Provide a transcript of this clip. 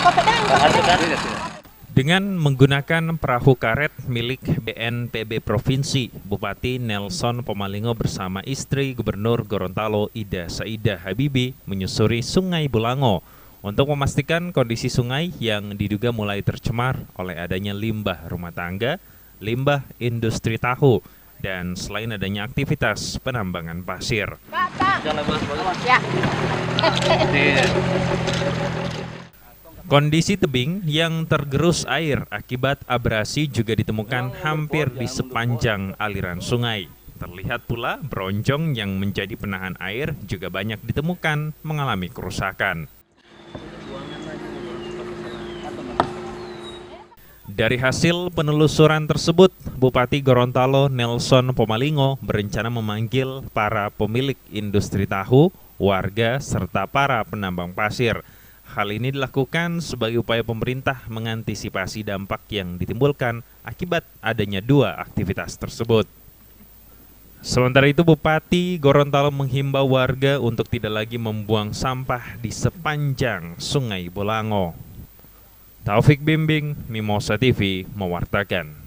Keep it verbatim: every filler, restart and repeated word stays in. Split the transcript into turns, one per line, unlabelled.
Dengan menggunakan perahu karet milik B N P B Provinsi, Bupati Nelson Pomalingo bersama istri Gubernur Gorontalo Ida Saidah Habibie menyusuri Sungai Bulango untuk memastikan kondisi sungai yang diduga mulai tercemar oleh adanya limbah rumah tangga, limbah industri tahu, dan selain adanya aktivitas penambangan pasir.
Ya.
Kondisi tebing yang tergerus air akibat abrasi juga ditemukan hampir di sepanjang aliran sungai. Terlihat pula bronjong yang menjadi penahan air juga banyak ditemukan mengalami kerusakan. Dari hasil penelusuran tersebut, Bupati Gorontalo Nelson Pomalingo berencana memanggil para pemilik industri tahu, warga, serta para penambang pasir. Hal ini dilakukan sebagai upaya pemerintah mengantisipasi dampak yang ditimbulkan akibat adanya dua aktivitas tersebut. Sementara itu, Bupati Gorontalo menghimbau warga untuk tidak lagi membuang sampah di sepanjang Sungai Bulango. Taufik Bimbing, Mimosa T V, mewartakan.